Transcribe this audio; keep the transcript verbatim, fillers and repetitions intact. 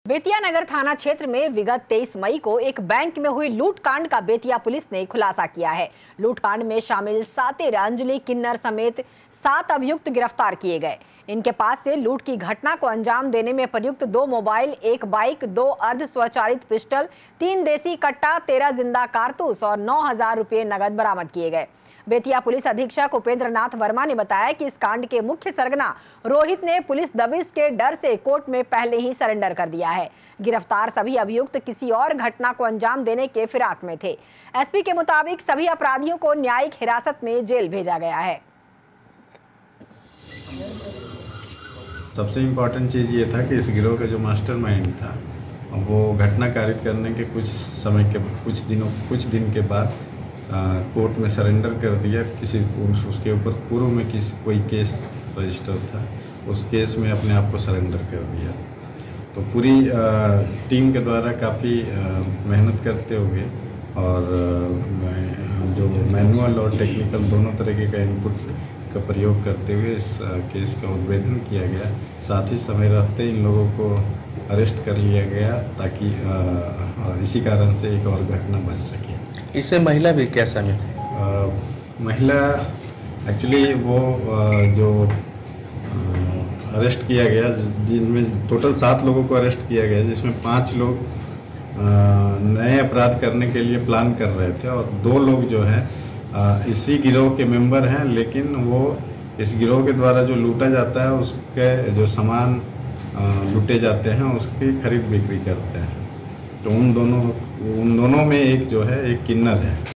बेतिया नगर थाना क्षेत्र में विगत तेईस मई को एक बैंक में हुई लूटकांड का बेतिया पुलिस ने खुलासा किया है। लूटकांड में शामिल सातिर, अंजलि, किन्नर समेत सात अभियुक्त गिरफ्तार किए गए। इनके पास से लूट की घटना को अंजाम देने में प्रयुक्त दो मोबाइल, एक बाइक, दो अर्ध स्वचालित पिस्टल, तीन देसी कट्टा, तेरह जिंदा कारतूस और नौ हजार रुपये नगद बरामद किए गए। बेतिया पुलिस अधीक्षक उपेंद्र नाथ वर्मा ने बताया कि इस कांड के मुख्य सरगना रोहित ने पुलिस दबिश के डर से कोर्ट में पहले ही सरेंडर कर दिया है। गिरफ्तार सभी अभियुक्त किसी और घटना को अंजाम देने के फिराक में थे। एसपी के मुताबिक सभी अपराधियों को न्यायिक हिरासत में जेल भेजा गया है। सबसे इम्पोर्टेंट चीज़ ये था कि इस गिरोह का जो मास्टरमाइंड था वो घटना कारित करने के कुछ समय के कुछ दिनों कुछ दिन के बाद आ, कोर्ट में सरेंडर कर दिया। किसी उसके ऊपर पूर्व में किसी कोई केस रजिस्टर था, उस केस में अपने आप को सरेंडर कर दिया। तो पूरी आ, टीम के द्वारा काफ़ी मेहनत करते हुए और आ, जो मैनुअल और टेक्निकल दोनों तरीके का इनपुट का प्रयोग करते हुए इस केस का उद्भेदन किया गया। साथ ही समय रहते इन लोगों को अरेस्ट कर लिया गया ताकि आ, इसी कारण से एक और घटना बच सके। इसमें महिला भी क्या शामिल थी? महिला एक्चुअली वो आ, जो अरेस्ट किया गया, जिनमें टोटल सात लोगों को अरेस्ट किया गया, जिसमें पाँच लोग नए अपराध करने के लिए प्लान कर रहे थे और दो लोग जो हैं इसी गिरोह के मेंबर हैं, लेकिन वो इस गिरोह के द्वारा जो लूटा जाता है उसके जो सामान लूटे जाते हैं उसकी खरीद बिक्री करते हैं। तो उन दोनों उन दोनों में एक जो है एक किन्नर है।